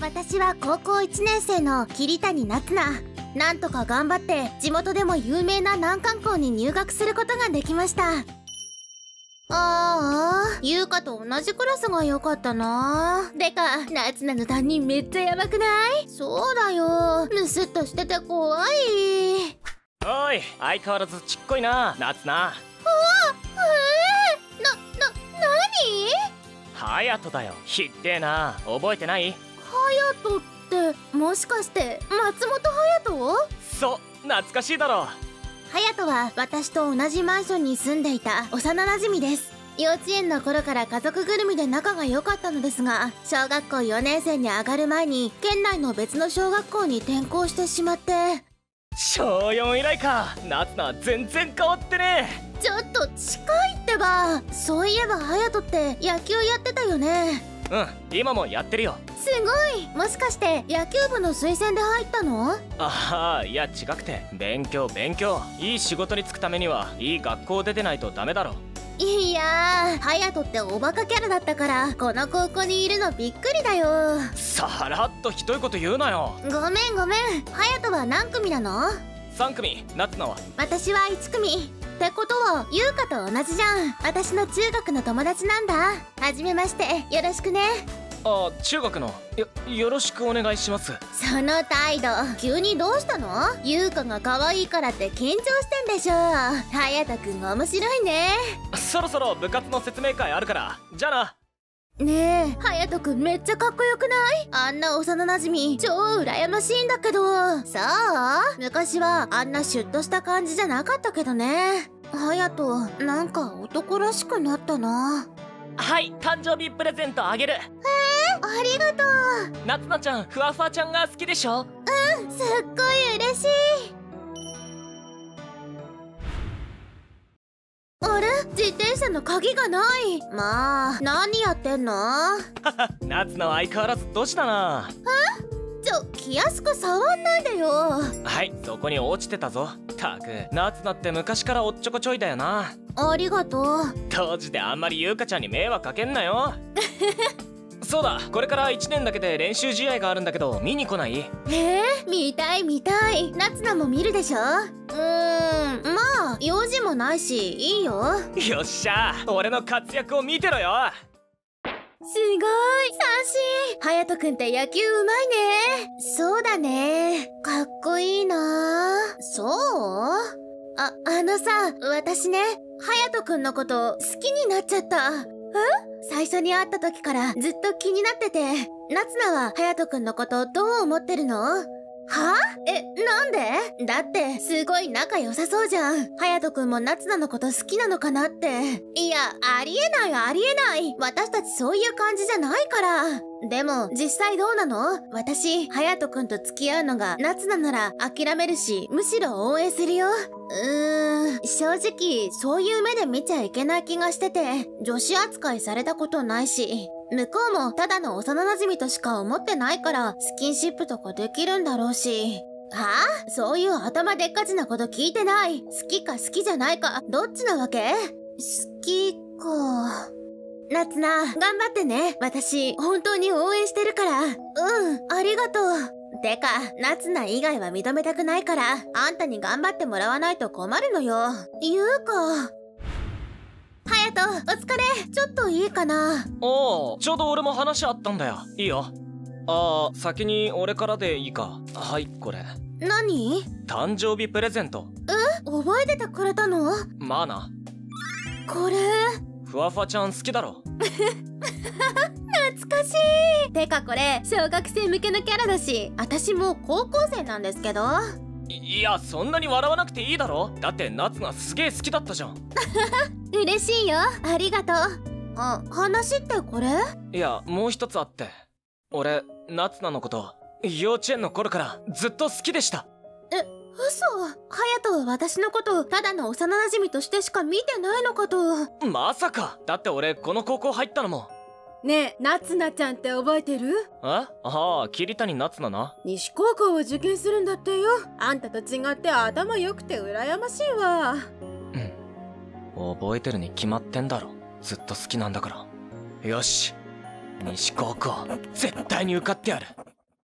私は高校1年生の桐谷夏菜。なんとか頑張って地元でも有名な難関校に入学することができました。優香と同じクラスが良かったな。でか、夏菜の担任めっちゃヤバくない？そうだよ、ムスッとしてて怖い。 おい、相変わらずちっこいな、夏菜。 何？ 隼人だよ。ひってえな、覚えてない？ 隼人ってもしかして松本隼人？ そう、懐かしいだろ。 隼人は私と同じマンションに住んでいた幼なじみです。幼稚園の頃から家族ぐるみで仲が良かったのですが、小学校4年生に上がる前に県内の別の小学校に転校してしまって。 小4以来か。夏菜は全然変わってね。 ちょっと近いってば。そういえば隼人って野球やってたよね。 うん、今もやってるよ。 すごい。もしかして野球部の推薦で入ったの？ ああ、いや違くて、勉強。いい仕事に就くためにはいい学校出てないとダメだろ。 いやー、隼人っておバカキャラだったからこの高校にいるのびっくりだよ。 さらっとひどいこと言うなよ。 ごめん。隼人は何組なの ？3組。夏菜は？ 私は1組。ってことは優香と同じじゃん。私の中学の友達なんだ。はじめまして、よろしくね。 あ、中学の。よろしくお願いします。 その態度、急にどうしたの？優香が可愛いからって緊張してんでしょ。隼人くん面白いね。 そろそろ部活の説明会あるから、じゃあな。 ねえ、隼人くんめっちゃかっこよくない？あんな幼なじみ超羨ましいんだけど。さあ、昔はあんなシュッとした感じじゃなかったけどね。隼人、なんか男らしくなったな。 はい、誕生日プレゼントあげる。 ありがとう。 夏菜ちゃん、ふわふわちゃんが好きでしょ？ うん、すっごい嬉しい。あれ？自転車の鍵がない。まあ、何やってんの？ 夏菜は相変わらずドジだな。 気安く触んないでよ。 はい、そこに落ちてたぞ。たく、夏菜って昔からおっちょこちょいだよな。 ありがとう。 当時であんまり優香ちゃんに迷惑かけんなよ。そうだ、これから1年だけで練習試合があるんだけど見に来ない？ 見たい。夏菜も見るでしょ？まあ用事もないしいいよ。 よっしゃ、俺の活躍を見てろよ。 すごい、三振。隼人くんって野球うまいね。そうだね、かっこいいな。そう？あのさ、私ね、隼人くんのこと好きになっちゃった。最初に会った時からずっと気になってて。夏菜は隼人くんのことどう思ってるの？なんで？だってすごい仲良さそうじゃん。隼人くんも夏菜のこと好きなのかなって。いや、ありえない。私たちそういう感じじゃないから。でも実際どうなの？私、隼人くんと付き合うのが夏菜なら諦めるし、むしろ応援するよ。正直そういう目で見ちゃいけない気がしてて、女子扱いされたことないし、向こうもただの幼馴染としか思ってないからスキンシップとかできるんだろうし。そういう頭でっかちなこと聞いてない。好きか好きじゃないかどっちなわけ？好きか。夏菜、頑張ってね。私本当に応援してるから。ありがとう。てか、夏菜以外は認めたくないから、あんたに頑張ってもらわないと困るのよ。優香。隼人、お疲れ。ちょっといいかな？ おお、ちょうど俺も話あったんだよ。いいよ。先に俺からでいいか。はい、これ。 何？ 誕生日プレゼント。 覚えててくれたの？ まあな。 これふわふわちゃん好きだろ。 懐かしい。てかこれ小学生向けのキャラだし、私もう高校生なんですけど。 いや、そんなに笑わなくていいだろ。だって夏がすげえ好きだったじゃん。 嬉しいよ、ありがとう。話ってこれ？ いや、もう一つあって。俺、夏菜のこと幼稚園の頃からずっと好きでした。 嘘？隼人は私のことただの幼馴染としてしか見てないのかと。 まさか。だって俺この高校入ったのも。 ねえ、夏菜ちゃんって覚えてる？ 桐谷夏菜な。 西高校を受験するんだってよ。あんたと違って頭良くて羨ましいわ。 覚えてるに決まってんだろ。ずっと好きなんだから。よし、西高校絶対に受かってやる。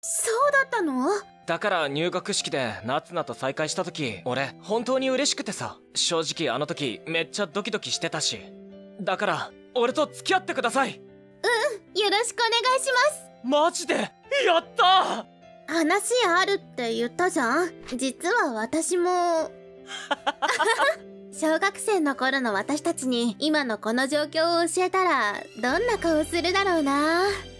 そうだったの？ だから入学式で夏菜と再会した時、俺本当に嬉しくてさ。正直あの時めっちゃドキドキしてたし。だから俺と付き合ってください。 よろしくお願いします。 マジでやったー。 話あるって言ったじゃん。実は私も小学生の頃の私たちに今のこの状況を教えたらどんな顔するだろうな。